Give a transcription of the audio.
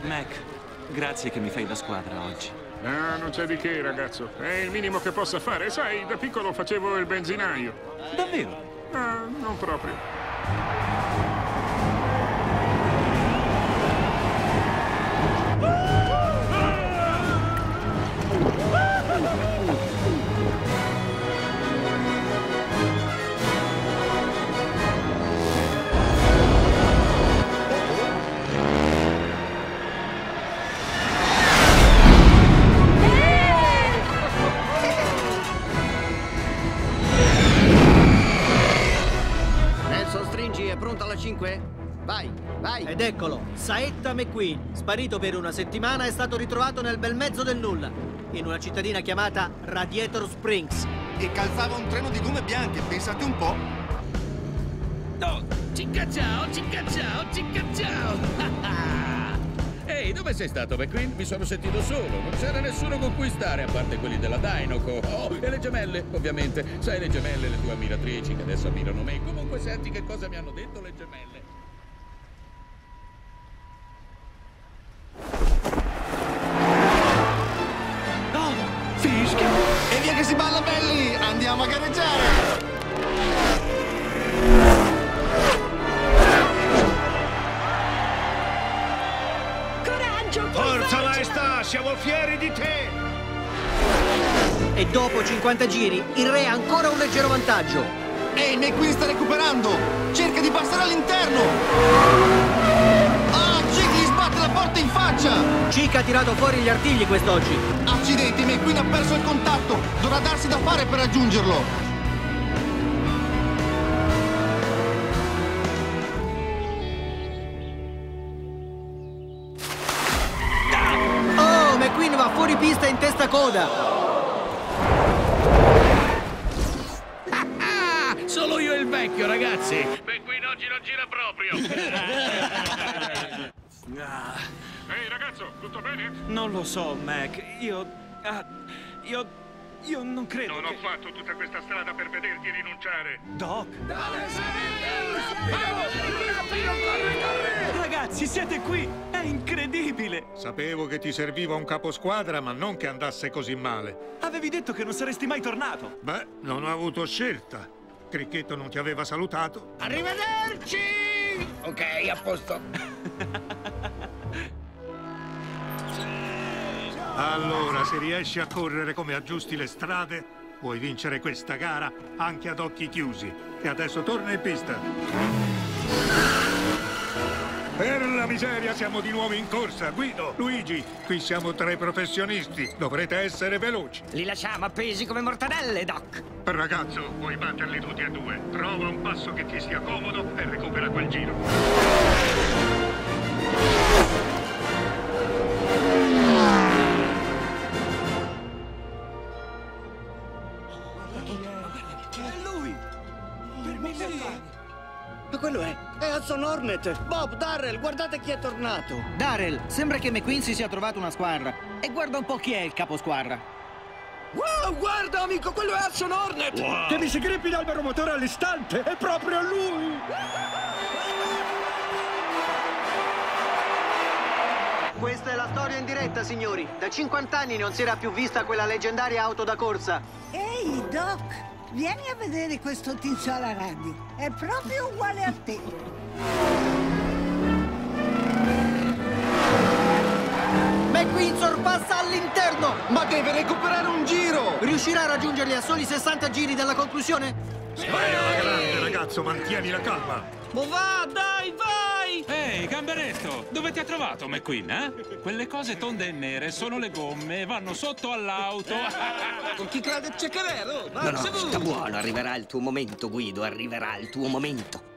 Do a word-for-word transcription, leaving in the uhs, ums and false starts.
Mac, grazie che mi fai da squadra oggi. No, non c'è di che, ragazzo. È il minimo che possa fare. Sai, da piccolo facevo il benzinaio. Davvero? Ah, non proprio. cinque? Vai, vai! Ed eccolo, Saetta McQueen, sparito per una settimana, è stato ritrovato nel bel mezzo del nulla, in una cittadina chiamata Radiator Springs. E calzava un treno di gomme bianche, pensate un po'. No, cicca ciao, cicca ciao, cicca ciao! Ehi, dove sei stato, McQueen? Mi sono sentito solo, non c'era nessuno con cui stare, a parte quelli della Dinoco. Oh, e le gemelle, ovviamente. Sai, le gemelle, le tue ammiratrici che adesso ammirano me. Comunque senti che cosa mi hanno detto le gemelle. No! Fischia! E via che si balla belli! Andiamo a gareggiare! Forza maestà, siamo fieri di te! E dopo cinquanta giri, il re ha ancora un leggero vantaggio. Ehi, McQueen sta recuperando! Cerca di passare all'interno! Ah, Chick gli sbatte la porta in faccia! Chick ha tirato fuori gli artigli quest'oggi. Accidenti, McQueen ha perso il contatto! Dovrà darsi da fare per raggiungerlo! McQueen va fuori pista in testa coda. Ah, solo io e il vecchio, ragazzi. McQueen oggi non gira proprio. Ehi, ragazzo, tutto bene? Non lo so, Mac. Io... Ah, io... Io non credo Non che... ho fatto tutta questa strada per vederti rinunciare. Doc? Ragazzi, siete qui! È incredibile! Sapevo che ti serviva un caposquadra, ma non che andasse così male. Avevi detto che non saresti mai tornato. Beh, non ho avuto scelta. Cricchetto non ti aveva salutato. Arrivederci! Ok, a posto. Allora, se riesci a correre come aggiusti le strade, puoi vincere questa gara anche ad occhi chiusi. E adesso torna in pista. Per la miseria, siamo di nuovo in corsa. Guido, Luigi, qui siamo tre professionisti. Dovrete essere veloci. Li lasciamo appesi come mortadelle, Doc. Ragazzo, puoi batterli tutti e due. Trova un passo che ti stia comodo e recupera quel giro. Ma quello è... è Hudson Hornet! Bob, Darrell, guardate chi è tornato! Darrell, sembra che McQueen si sia trovato una squadra. E guarda un po' chi è il caposquadra. Wow, guarda, amico, quello è Hudson Hornet! Wow. Che mi si grippi l'albero motore all'istante! È proprio lui! Questa è la storia in diretta, signori. Da cinquanta anni non si era più vista quella leggendaria auto da corsa. Ehi, Doc! Vieni a vedere questo tizio alla radio. È proprio uguale a te. McQueen sorpassa all'interno! Ma deve recuperare un giro! Riuscirà a raggiungerli a soli sessanta giri dalla conclusione? Vai alla grande, ragazzo, mantieni la calma. Ma va, dai, vai! Ehi, gamberetto, dove ti ha trovato McQueen, eh? Quelle cose tonde e nere sono le gomme e vanno sotto all'auto. Con chi crede c'è che vero? No, no, sta buono, arriverà il tuo momento, Guido, arriverà il tuo momento.